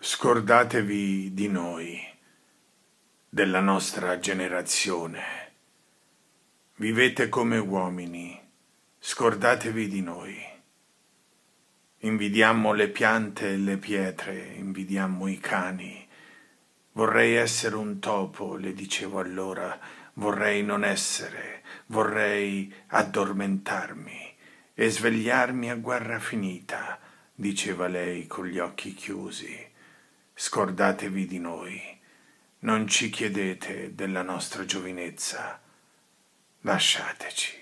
Scordatevi di noi, della nostra generazione. Vivete come uomini, scordatevi di noi. Invidiammo le piante e le pietre, invidiammo i cani. Vorrei essere un topo, le dicevo allora, vorrei non essere, vorrei addormentarmi e svegliarmi a guerra finita, diceva lei con gli occhi chiusi. Scordatevi di noi, non ci chiedete della nostra giovinezza, lasciateci.